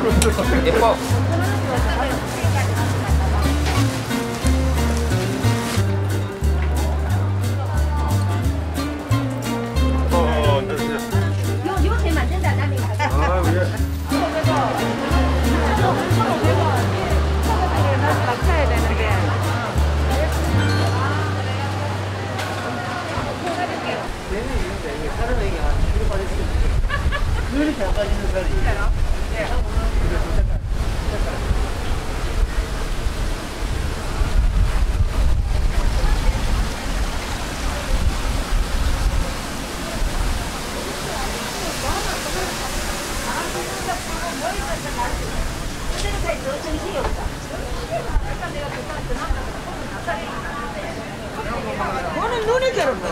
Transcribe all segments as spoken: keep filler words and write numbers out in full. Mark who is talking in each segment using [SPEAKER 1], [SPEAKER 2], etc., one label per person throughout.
[SPEAKER 1] 예뻐.
[SPEAKER 2] 이렇게 안 빠지는 살이.
[SPEAKER 3] 그거는 눈이 괴롭다.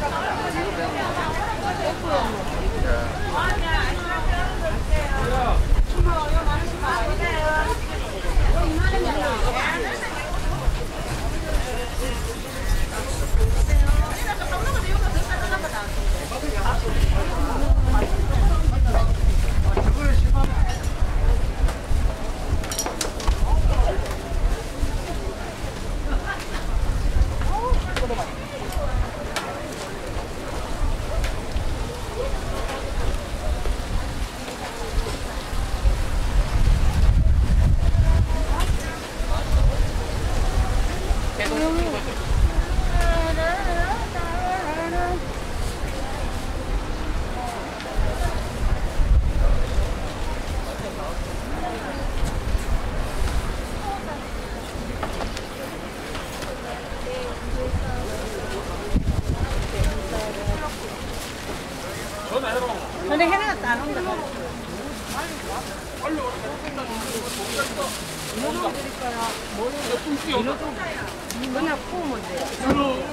[SPEAKER 3] 근데 해놨다 안 온다. 빨리 오라. 이거 드릴까요? 뭐를 이거 좀 그냥 구우면 돼요.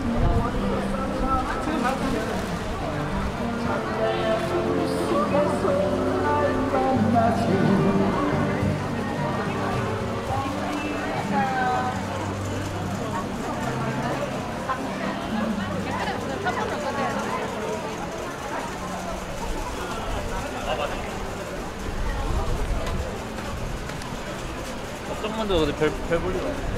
[SPEAKER 1] 조금만 더 별, 별 볼리가 없네.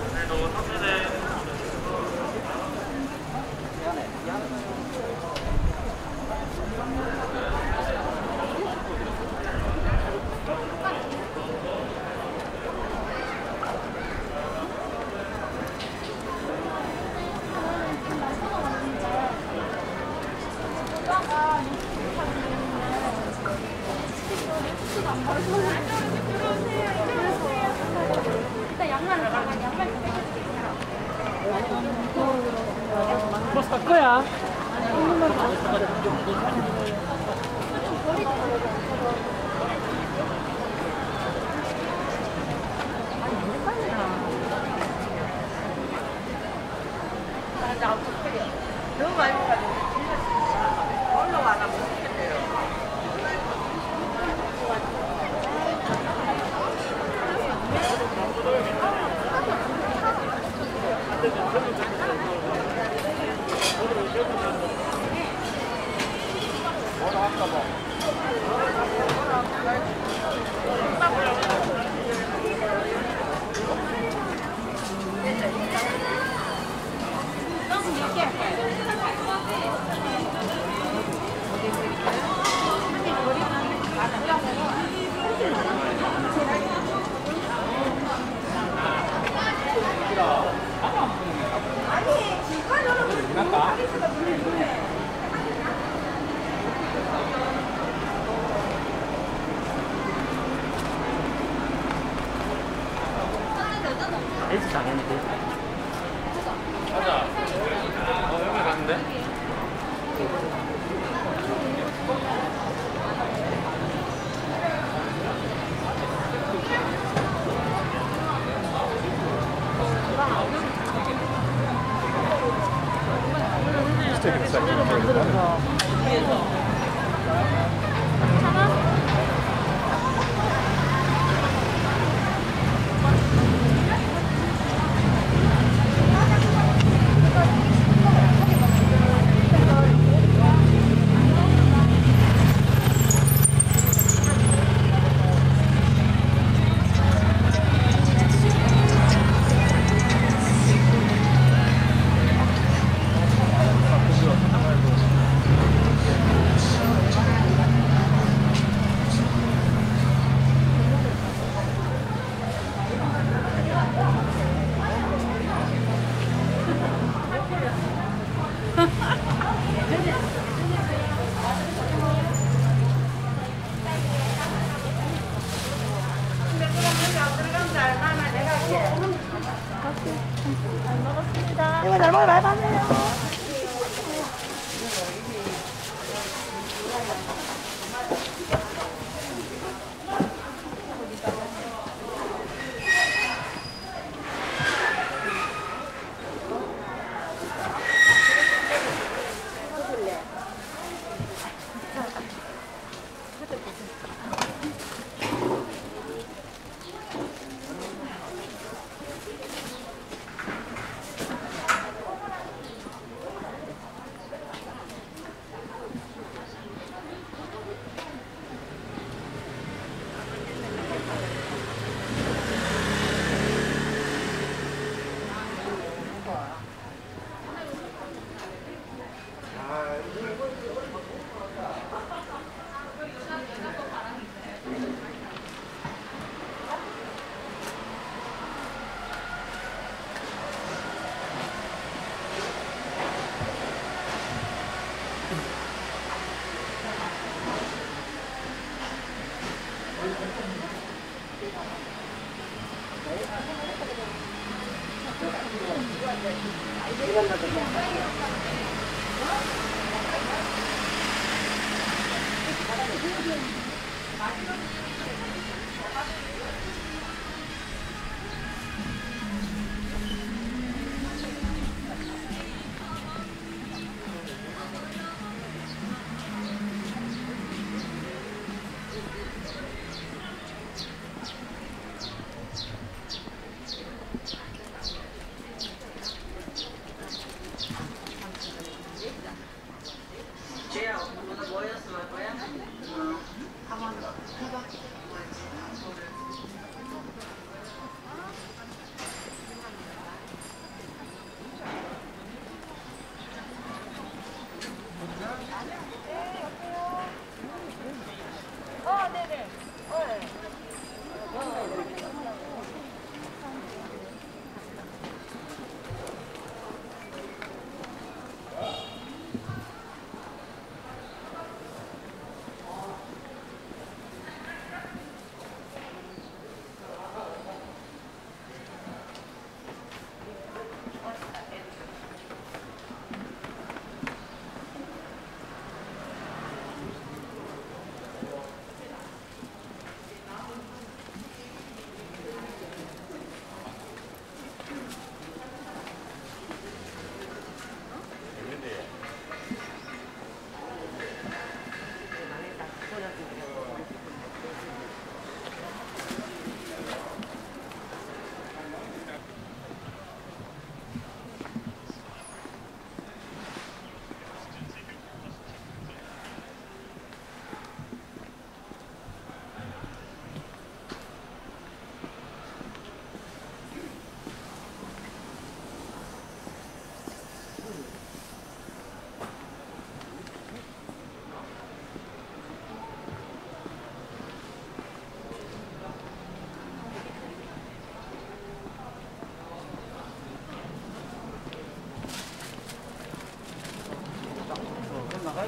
[SPEAKER 3] 일단 양말 나가 양말
[SPEAKER 2] 뭐 살 거야?
[SPEAKER 4] 너무 많이 가지고 올라가나 못 먹겠네요.
[SPEAKER 1] 헬스 당했는데. 가자. 어, 여기 갔는데?
[SPEAKER 2] 스테이크 비싸게
[SPEAKER 4] 이거 잘 먹어, 많이 받네요.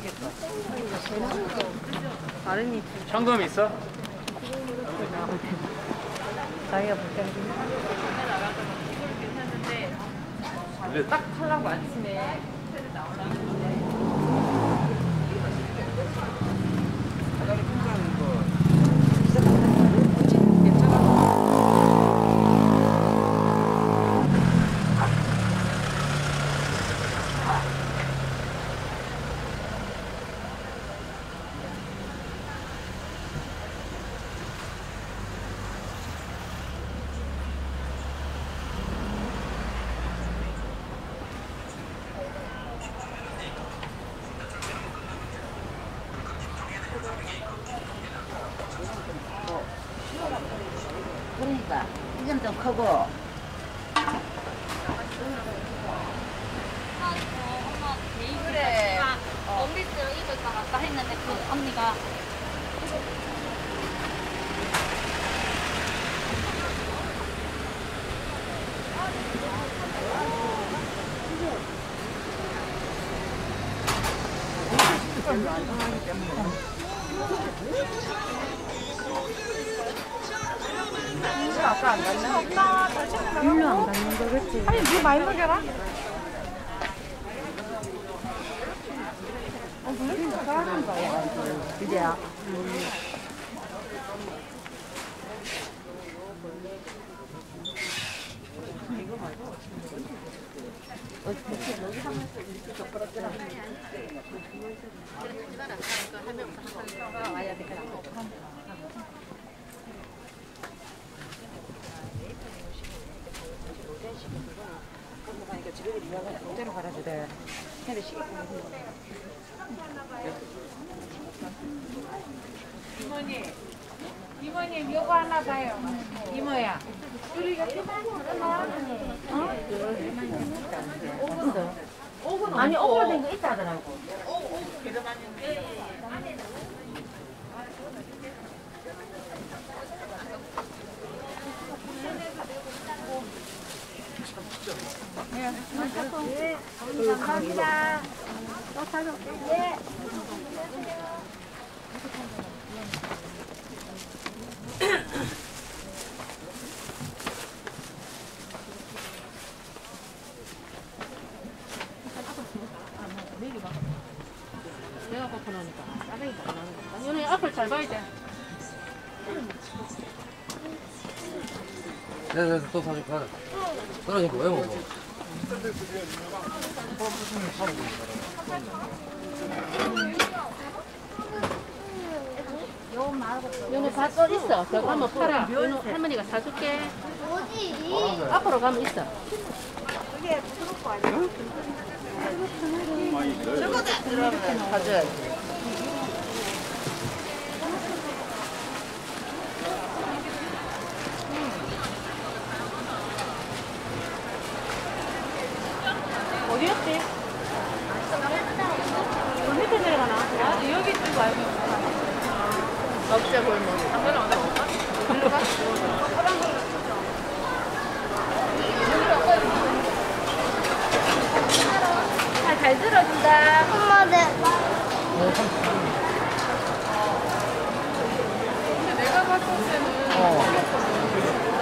[SPEAKER 3] 다른
[SPEAKER 1] 현금 있어?
[SPEAKER 3] 자기가 볼 때는
[SPEAKER 1] 근데 딱
[SPEAKER 3] 하려고 아침에
[SPEAKER 4] 그러니까 이건 좀 크고
[SPEAKER 5] 그래. 원피스를 입을 것 같다 했는데 그 언니가
[SPEAKER 3] 일로 안 가는 거겠지.
[SPEAKER 2] 아니, 니 많이 먹여라.
[SPEAKER 4] 그죠? 그대로 갈아주대. 근데 시계
[SPEAKER 2] 이모님, 이모님 요거 하나 봐요. 이모야. 우리가
[SPEAKER 3] 아니 오버된 거 있다 하더라고.
[SPEAKER 2] 감사합니다. 또 사줄게. 예.
[SPEAKER 3] 내가 갖고 나니까 싸대기 갖고 나는 거다. 연애 앞을 잘 봐야 돼.
[SPEAKER 1] 내가 그래서 또 사줄까? 떨어지니까 왜 먹어?
[SPEAKER 3] 연애 밭도 있어. 저거 한번 팔아. 연애 할머니가 사줄게.
[SPEAKER 5] 뭐지?
[SPEAKER 3] 앞으로 가면 있어.
[SPEAKER 4] 가져야지.
[SPEAKER 3] 어디였지? 그 밑에 내려가나? 아, 여기 있는 거 알고 있어.
[SPEAKER 4] 넉제 골목.
[SPEAKER 3] 당근은 어디 갈까? 일로 가? 잘, 잘 들어준다.
[SPEAKER 5] 엄마 내
[SPEAKER 3] 근데 내가 봤을 때는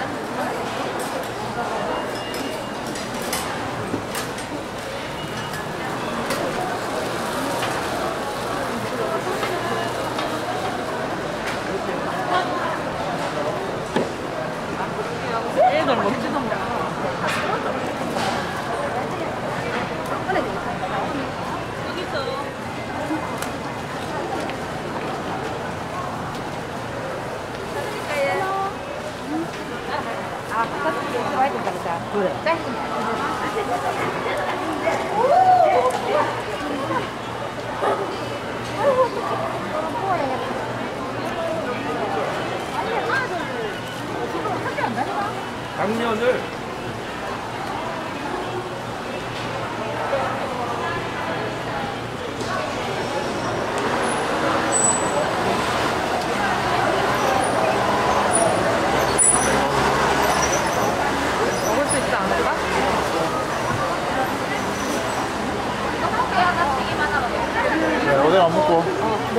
[SPEAKER 3] 애들 먹지도 못해.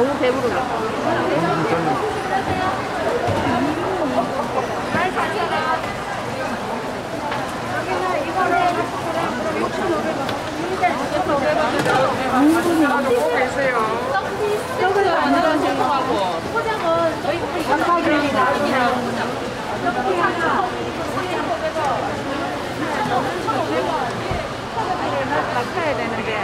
[SPEAKER 3] 너무 배부르다.
[SPEAKER 2] 사야 되는데.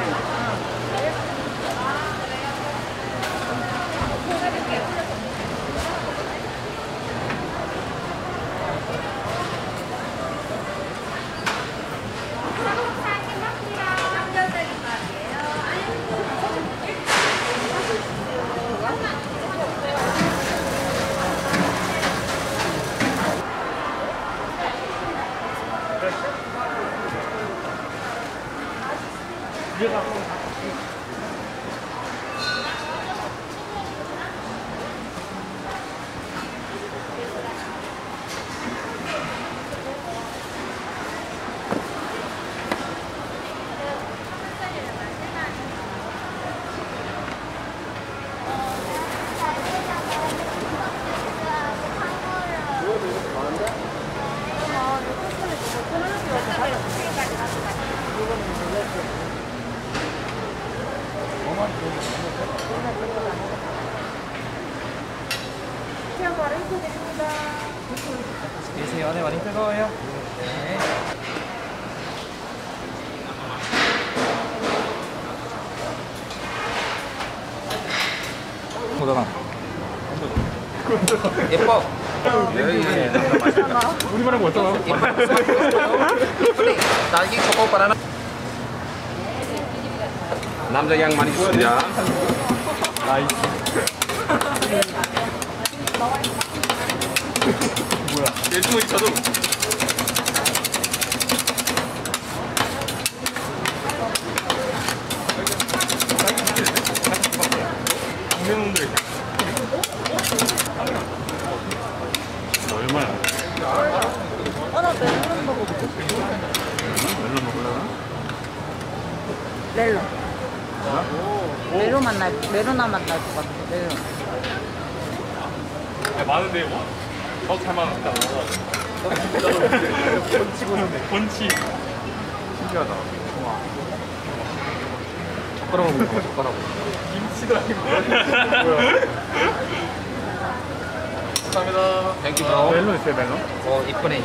[SPEAKER 1] 계세요. 네, 많이 뜨거워요. 네. 보다가 예뻐. 예,
[SPEAKER 6] 우리말은 못 써요.
[SPEAKER 1] 딸기 초코 바나나. 남자 양 많이 주습니다.
[SPEAKER 6] 나이스. 뭐야?
[SPEAKER 1] 일주일이 저도.
[SPEAKER 6] 동네놈들이 얼마야?
[SPEAKER 3] 어나 멜론 먹어보고
[SPEAKER 6] 멜론 먹으려나?
[SPEAKER 3] 멜론. 멜론 맛날 멜로나 맛날 것 같아. 멜론.
[SPEAKER 6] 야, 많은데 뭐? 더 잘 많았다. 번치 보는데. 번치. 신기하다. 와. 젓가락으로 먹어, 젓가락으로. 김치도 아니고. 뭐야?
[SPEAKER 1] 감사합니다. 땡큐.
[SPEAKER 6] 아, 멜론 있어요, 멜론?
[SPEAKER 1] 어, 이쁘네.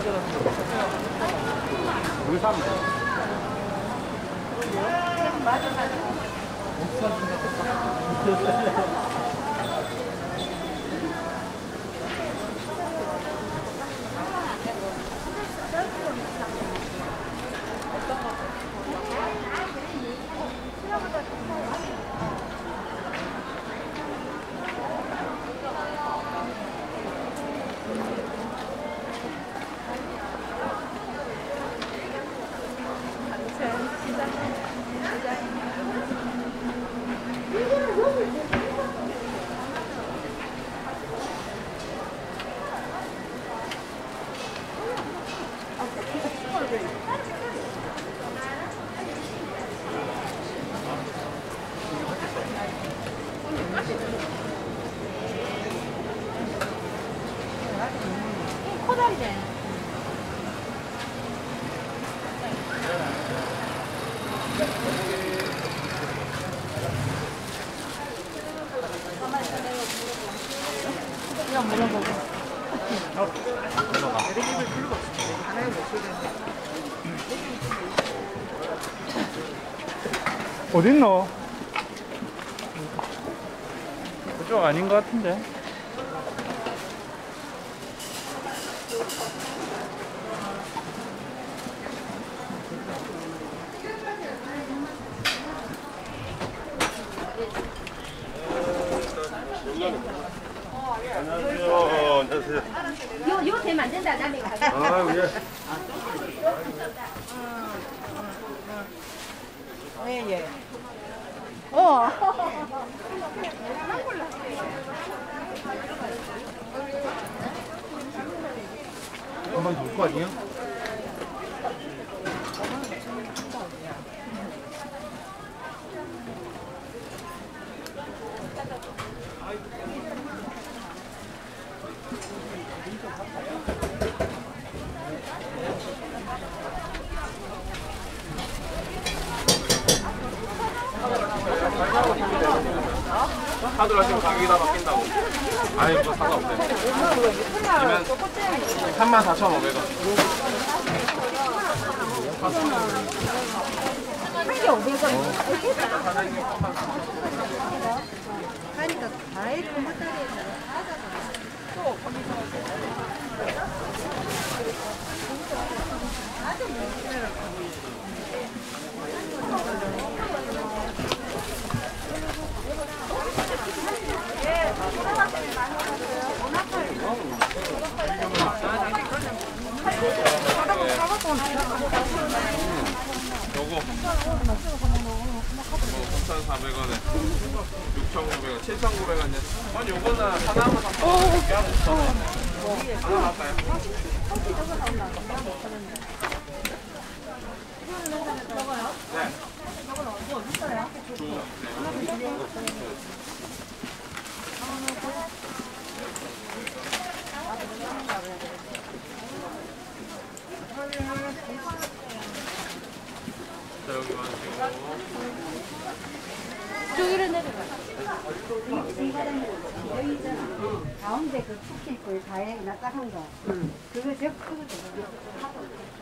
[SPEAKER 1] 물 사면 돼.
[SPEAKER 3] 코다리네. 그냥 물어보고.
[SPEAKER 6] 어딨노? 그쪽 아닌 것 같은데.
[SPEAKER 1] 안녕하세요. 어, 안녕하세요.
[SPEAKER 3] 요, 요 되면 안 된다, 남이 가서.
[SPEAKER 1] 아, 예.
[SPEAKER 2] 예, 예.
[SPEAKER 3] 어.
[SPEAKER 1] 한번 줄 거 아니에요? 카드로 하시면 가격이 다 바뀐다고. 아니, 뭐 상관없네. 그러면 삼만 사천오백 원.
[SPEAKER 3] 한개 오백 원.
[SPEAKER 2] 하니까 과일을 하다리에서
[SPEAKER 1] 요거 삼천사백 원에 육천오백 원, 칠천구백 원. 아니 요거는 하나만 삼천오백 원, 오천 원. 하나 나올까요? 네. 저건 어디 있어요? 자, 여기 와주시고.
[SPEAKER 3] 저기로 내려가.
[SPEAKER 4] 여기 있잖아. 가운데 그 쿠키 그 다에 납작한 거. 그거 저 그거 좀 하고.